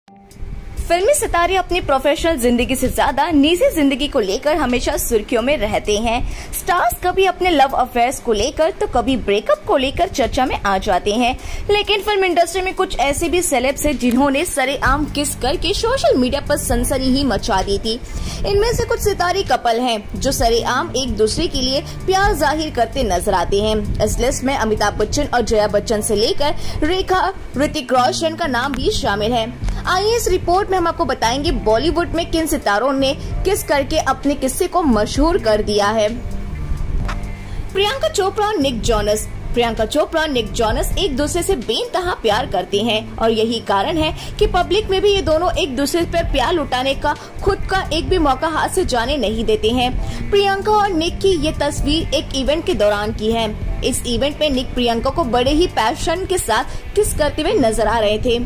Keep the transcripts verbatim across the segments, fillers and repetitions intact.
फिल्मी सितारे अपनी प्रोफेशनल जिंदगी से ज्यादा निजी जिंदगी को लेकर हमेशा सुर्खियों में रहते हैं। स्टार्स कभी अपने लव अफेयर्स को लेकर तो कभी ब्रेकअप को लेकर चर्चा में आ जाते हैं, लेकिन फिल्म इंडस्ट्री में कुछ ऐसे भी सेलेब्स हैं जिन्होंने सरेआम किस करके सोशल मीडिया पर सनसनी ही मचा दी थी। इनमें से कुछ सितारे कपल हैं जो सरेआम एक दूसरे के लिए प्यार जाहिर करते नजर आते हैं। इस लिस्ट में अमिताभ बच्चन और जया बच्चन से लेकर रेखा, ऋतिक रोशन का नाम भी शामिल है। आइए इस रिपोर्ट में हम आपको बताएंगे बॉलीवुड में किन सितारों ने किस करके अपने किस्से को मशहूर कर दिया है। प्रियंका चोपड़ा और निक जोनस। प्रियंका चोपड़ा और निक जोनस एक दूसरे से बेइंतहा प्यार करते हैं और यही कारण है कि पब्लिक में भी ये दोनों एक दूसरे पर प्यार लुटाने का खुद का एक भी मौका हाथ से जाने नहीं देते हैं। प्रियंका और निक की ये तस्वीर एक इवेंट के दौरान की है। इस इवेंट में निक प्रियंका को बड़े ही पैशन के साथ किस करते हुए नजर आ रहे थे।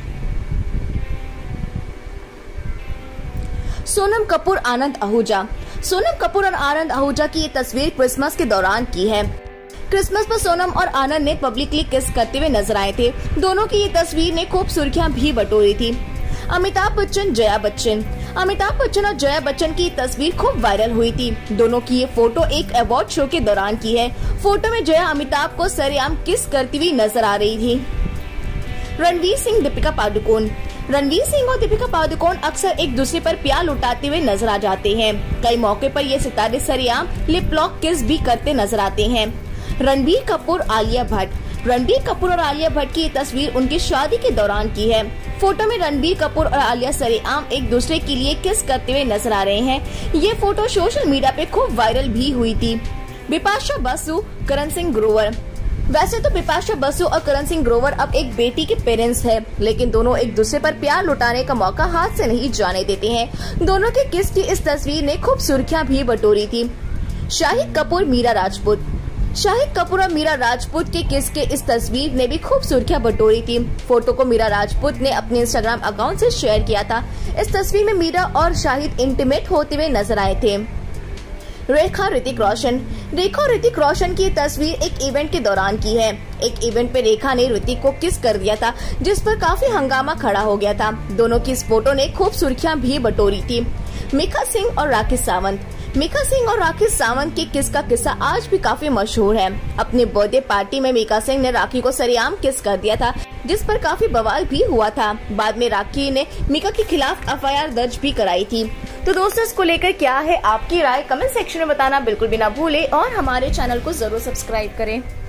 सोनम कपूर, आनंद आहूजा। सोनम कपूर और आनंद आहूजा की ये तस्वीर क्रिसमस के दौरान की है। क्रिसमस पर सोनम और आनंद ने पब्लिकली किस करते हुए नजर आए थे। दोनों की ये तस्वीर ने खूब सुर्खियां भी बटोरी थी। अमिताभ बच्चन, जया बच्चन। अमिताभ बच्चन और जया बच्चन की तस्वीर खूब वायरल हुई थी। दोनों की ये फोटो एक अवार्ड शो के दौरान की है। फोटो में जया अमिताभ को सरेआम किस करती हुई नजर आ रही थी। रणवीर सिंह, दीपिका पादुकोण। रणवीर सिंह और दीपिका पादुकोण अक्सर एक दूसरे पर प्यार लुटाते हुए नजर आ जाते हैं। कई मौके पर ये सितारे सरेआम लिप लॉक किस भी करते नजर आते हैं। रणबीर कपूर, आलिया भट्ट। रणबीर कपूर और आलिया भट्ट की ये तस्वीर उनकी शादी के दौरान की है। फोटो में रणबीर कपूर और आलिया सरेआम एक दूसरे के लिए किस करते हुए नजर आ रहे हैं। ये फोटो सोशल मीडिया पे खूब वायरल भी हुई थी। बिपाशा बसु, करण सिंह ग्रोवर। वैसे तो बिपाशा बसु और करण सिंह ग्रोवर अब एक बेटी के पेरेंट्स हैं, लेकिन दोनों एक दूसरे पर प्यार लुटाने का मौका हाथ से नहीं जाने देते हैं। दोनों के किस की इस तस्वीर ने खूब सुर्खियां भी बटोरी थी। शाहिद कपूर, मीरा राजपूत। शाहिद कपूर और मीरा राजपूत के किस के इस तस्वीर ने भी खूब सुर्खियां बटोरी थी। फोटो को मीरा राजपूत ने अपने इंस्टाग्राम अकाउंट से शेयर किया था। इस तस्वीर में मीरा और शाहिद इंटीमेट होते हुए नजर आए थे। रेखा, ऋतिक रोशन। रेखा और ऋतिक रोशन की तस्वीर एक इवेंट के दौरान की है। एक इवेंट पे रेखा ने ऋतिक को किस कर दिया था, जिस पर काफी हंगामा खड़ा हो गया था। दोनों की इस फोटो ने खूब सुर्खियां भी बटोरी थी। मिखा सिंह और राकेश सावंत। मिखा सिंह और राकेश सावंत के किस का किस्सा आज भी काफी मशहूर है। अपने बर्थडे पार्टी में मिखा सिंह ने राखी को सरेआम किस कर दिया था, जिस पर काफी बवाल भी हुआ था। बाद में राखी ने मिका के खिलाफ एफ आई आर दर्ज भी कराई थी। तो दोस्तों, इसको लेकर क्या है आपकी राय, कमेंट सेक्शन में बताना बिल्कुल भी ना भूले और हमारे चैनल को जरूर सब्सक्राइब करें।